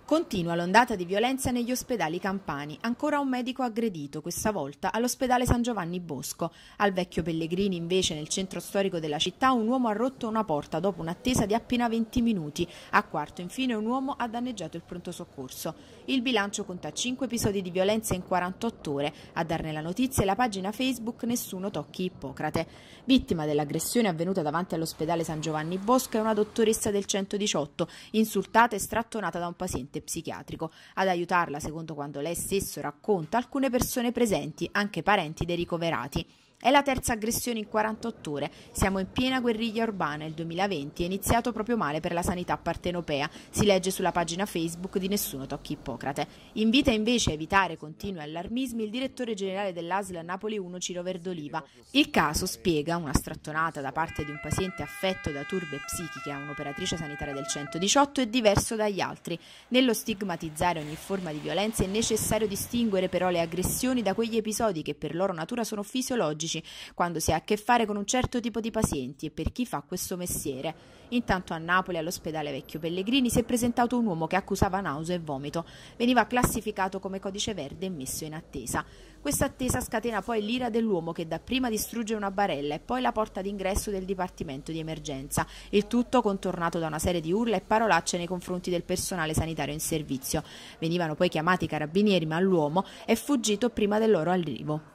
Continua l'ondata di violenza negli ospedali campani. Ancora un medico aggredito, questa volta all'ospedale San Giovanni Bosco. Al Vecchio Pellegrini, invece, nel centro storico della città, un uomo ha rotto una porta dopo un'attesa di appena 20 minuti. A Quarto, infine, un uomo ha danneggiato il pronto soccorso. Il bilancio conta 5 episodi di violenza in 48 ore. A darne la notizia è la pagina Facebook Nessuno tocchi Ippocrate. Vittima dell'aggressione avvenuta davanti all'ospedale San Giovanni Bosco è una dottoressa del 118, insultata e strattonata da un paziente psichiatrico. Ad aiutarla, secondo quanto lei stesso racconta, alcune persone presenti, anche parenti dei ricoverati. È la terza aggressione in 48 ore. Siamo in piena guerriglia urbana. Il 2020 è iniziato proprio male per la sanità partenopea. Si legge sulla pagina Facebook di Nessuno tocchi Ippocrate. Invita invece a evitare continui allarmismi il direttore generale dell'ASL Napoli 1 Ciro Verdoliva. Il caso, spiega, una strattonata da parte di un paziente affetto da turbe psichiche a un'operatrice sanitaria del 118 è diverso dagli altri. Nello stigmatizzare ogni forma di violenza è necessario distinguere però le aggressioni da quegli episodi che per loro natura sono fisiologici quando si ha a che fare con un certo tipo di pazienti e per chi fa questo mestiere. Intanto a Napoli, all'ospedale Vecchio Pellegrini, si è presentato un uomo che accusava nausea e vomito. Veniva classificato come codice verde e messo in attesa. Questa attesa scatena poi l'ira dell'uomo che dapprima distrugge una barella e poi la porta d'ingresso del dipartimento di emergenza. Il tutto contornato da una serie di urla e parolacce nei confronti del personale sanitario in servizio. Venivano poi chiamati i carabinieri, ma l'uomo è fuggito prima del loro arrivo.